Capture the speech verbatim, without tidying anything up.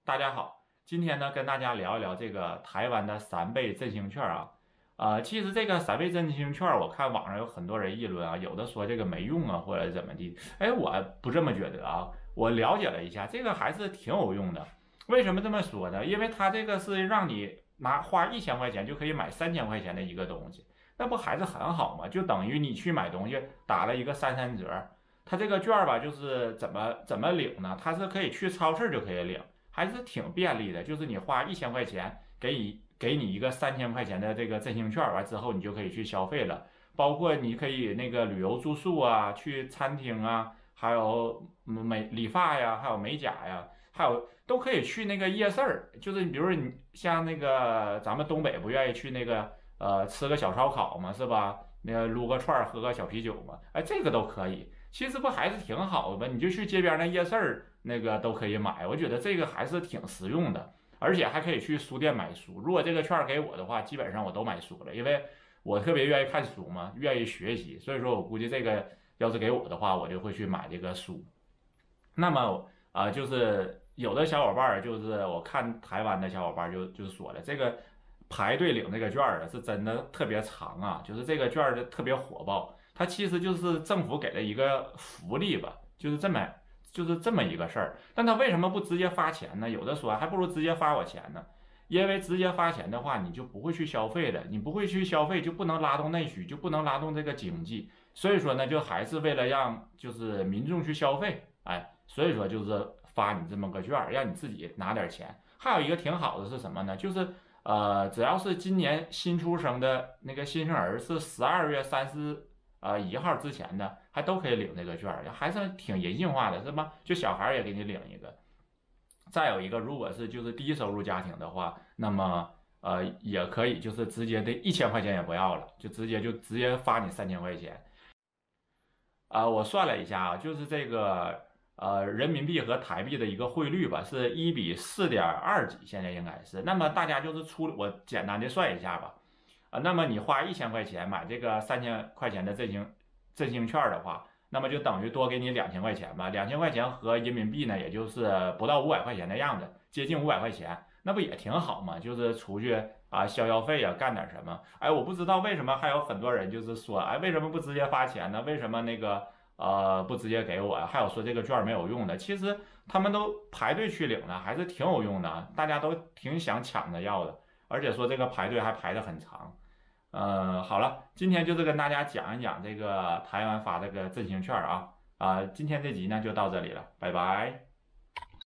大家好，今天呢跟大家聊一聊这个台湾的三倍振兴券啊。呃，其实这个三倍振兴券，我看网上有很多人议论啊，有的说这个没用啊，或者怎么的。哎，我不这么觉得啊。我了解了一下，这个还是挺有用的。为什么这么说呢？因为它这个是让你拿花一千块钱就可以买三千块钱的一个东西，那不还是很好吗？就等于你去买东西打了一个三三折。它这个券儿吧，就是怎么怎么领呢？它是可以去超市就可以领。还是挺便利的，就是你花一千块钱，给你给你一个三千块钱的这个振兴券，完之后你就可以去消费了。包括你可以那个旅游住宿啊，去餐厅啊，还有美理发呀，还有美甲呀，还有都可以去那个夜市儿。就是你比如说你像那个咱们东北不愿意去那个呃吃个小烧烤嘛，是吧？那个撸个串儿，喝个小啤酒嘛，哎，这个都可以。其实不还是挺好的吗？你就去街边那夜市儿，那个都可以买。我觉得这个还是挺实用的，而且还可以去书店买书。如果这个券儿给我的话，基本上我都买书了，因为我特别愿意看书嘛，愿意学习。所以说我估计这个要是给我的话，我就会去买这个书。那么啊、呃就是有的小伙伴儿，就是我看台湾的小伙伴儿就就说了，这个排队领这个券儿啊，是真的特别长啊，就是这个券儿的特别火爆。它其实就是政府给了一个福利吧，就是这么就是这么一个事儿。但他为什么不直接发钱呢？有的说还不如直接发我钱呢，因为直接发钱的话，你就不会去消费了，你不会去消费，就不能拉动内需，就不能拉动这个经济。所以说呢，就还是为了让就是民众去消费，哎，所以说就是发你这么个券儿，让你自己拿点钱。还有一个挺好的是什么呢？就是呃，只要是今年新出生的那个新生儿是十二月三十呃一号之前的，还都可以领这个券儿，还是挺人性化的，是吧？就小孩儿也给你领一个。再有一个，如果是就是低收入家庭的话，那么呃也可以，就是直接的一千块钱也不要了，就直接就直接发你三千块钱。啊、我算了一下啊，就是这个呃人民币和台币的一个汇率吧，是一比四点二几，现在应该是。那么大家就是出，我简单的算一下吧。啊，那么你花一千块钱买这个三千块钱的振兴振兴券的话，那么就等于多给你两千块钱吧。两千块钱合人民币呢，也就是不到五百块钱的样子，接近五百块钱，那不也挺好吗？就是出去啊消消费啊，干点什么。哎，我不知道为什么还有很多人就是说，哎，为什么不直接发钱呢？为什么那个呃不直接给我呀？还有说这个券没有用的，其实他们都排队去领了，还是挺有用的，大家都挺想抢着要的，而且说这个排队还排得很长。呃，好了，今天就是跟大家讲一讲这个台湾发这个振兴券啊啊，今天这集呢就到这里了，拜拜。